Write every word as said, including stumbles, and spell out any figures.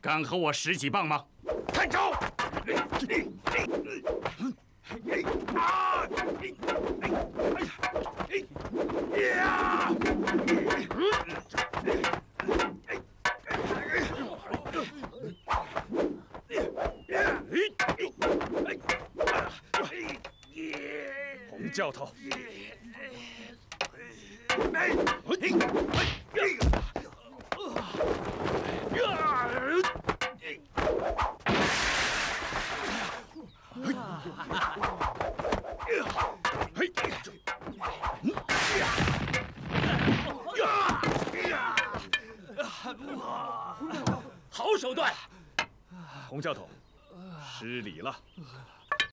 敢和我十几棒吗？看招！洪教头。 好手段，洪教头，失礼了。